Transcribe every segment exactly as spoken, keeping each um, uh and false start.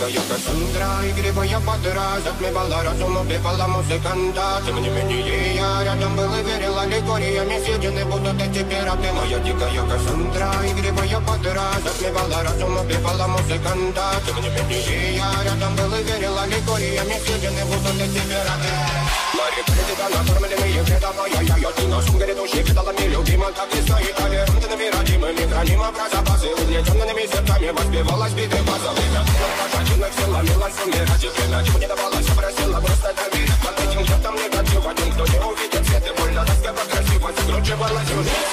я Кассандра, игривая подра. Затмевала разум, убивала музыканта. Тем не менее я рядом был и верил аллегориями. Съедены будут эти пираты. Моя дикая Кассандра, игривая подра. Затмевала разум, убивала музыканта. Тем не менее я рядом был и верил аллегориями. Съедены будут эти пираты. Мари Предида, накормленные предавая я. Я ты нашим грядущий предалами любима. Так и стоит толерантными родимыми. Храним образа базы, угнетенными сердцами. Воспевалась биты базовые. Пожатинных сил ломилась умирать. И время чего не давалось, я просила просто доверить. Под этим чертом негатив. Один, кто не увидит свет, и больно тоска по красивой. Закручивалась в жизнь.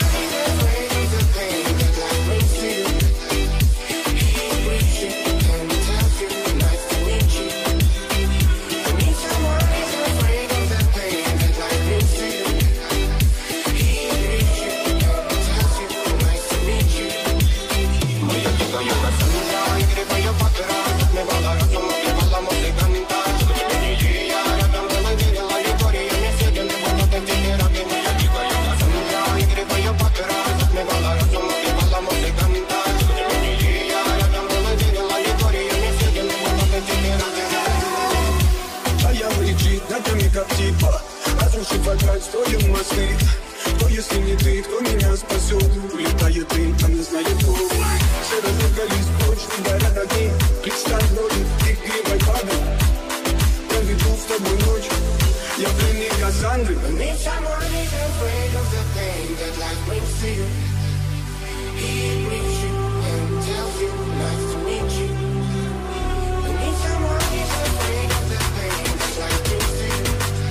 Строим мосты. Кто, если не ты, кто меня спасет? Улетает дым, там не знает кто. Все разругались прочь, не горят огни. Представь ночь, игривой падай. Проведу с тобой ночь. Я пленник Кассандры. Need someone who's afraid of the thing that life brings to you. He brings you and tells you nice to meet you. I need someone who's afraid of the thing that life brings to you.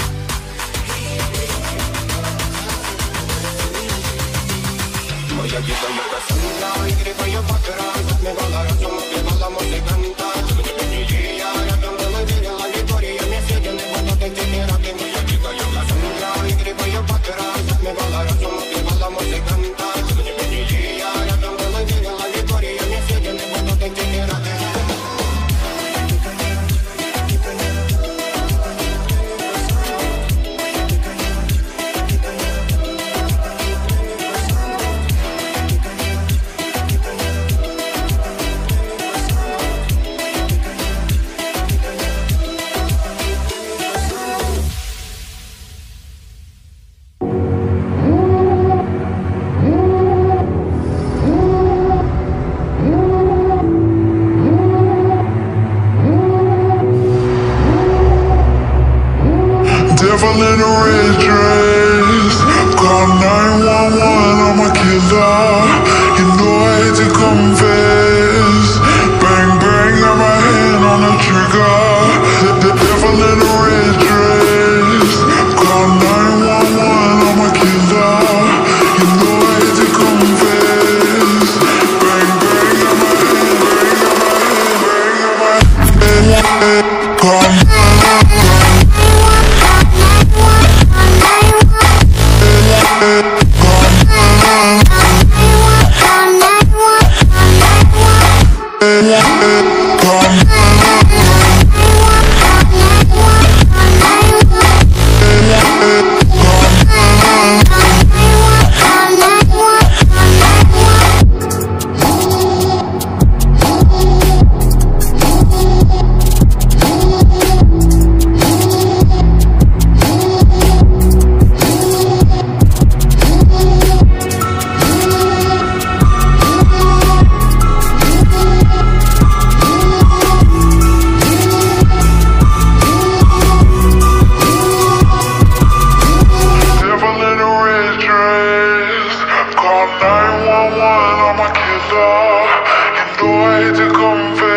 Моя дикая Кассандра, игривая подра. Затмевала разум, убивала музыканта. Тем не менее я рядом был и верил аллегориями. Съедены будут эти пираты. Моя дикая Кассандра, игривая подра. Затмевала разум, убивала музыканта. Тем не менее я рядом был и верил аллегориями. Съедены будут эти пираты. Devil in a red dress. Call nine one one, I'm a killer. You know I hate to confess. Bang bang, got my hand on the trigger. The, the devil in a red dress. Call nine one one, I'm a killer. You know I hate to confess. Bang bang, got my hand, bang got my hand, bang got my hand. Call nine one one, I'm a killer. You know I hate to confess.